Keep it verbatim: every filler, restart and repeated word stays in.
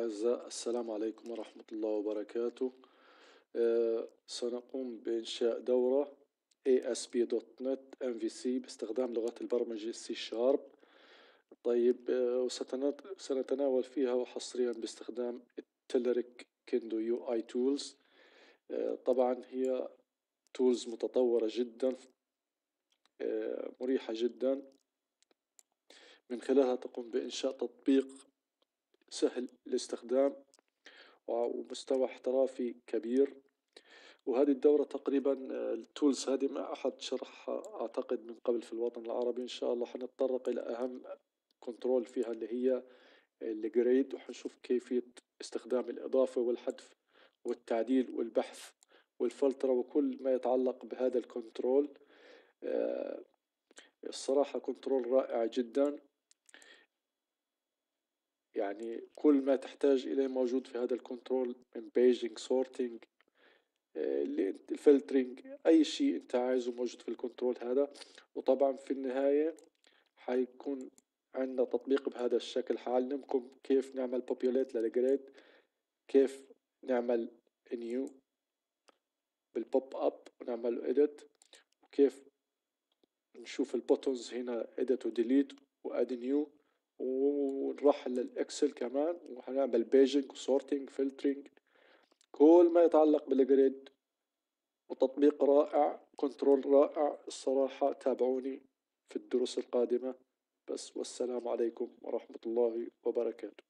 الأعزاء، السلام عليكم ورحمة الله وبركاته. آه، سنقوم بإنشاء دورة إيه إس بي دوت نت إم في سي باستخدام لغة البرمجة سي شارب. طيب، آه، وسنتناول فيها حصريا باستخدام التلريك كيندو يو آي تولز. طبعا هي تولز متطورة جدا، آه، مريحة جدا، من خلالها تقوم بإنشاء تطبيق سهل الاستخدام ومستوى احترافي كبير. وهذه الدورة تقريبا، آه، التولز هذه ما أحد شرحها أعتقد من قبل في الوطن العربي. إن شاء الله حنتطرق إلى أهم كنترول فيها اللي هي الجريد، وحنشوف كيفية استخدام الإضافة والحذف والتعديل والبحث والفلترة وكل ما يتعلق بهذا الكنترول. آه، الصراحة كنترول رائع جدا، يعني كل ما تحتاج إليه موجود في هذا الكنترول، من بيجينج، سورتينج، الفلترنج، اي شيء انت عايزه موجود في الكنترول هذا. وطبعا في النهاية حيكون عندنا تطبيق بهذا الشكل. حعلمكم كيف نعمل populate للجريد، كيف نعمل new بالبوب اب ونعمل edit، وكيف نشوف البوتونز هنا edit و delete و add new، ونروح للاكسل كمان وهنعمل بيجنج وسورتنج فلترنج، كل ما يتعلق بالجريد. وتطبيق رائع، كنترول رائع الصراحة. تابعوني في الدروس القادمة. بس والسلام عليكم ورحمة الله وبركاته.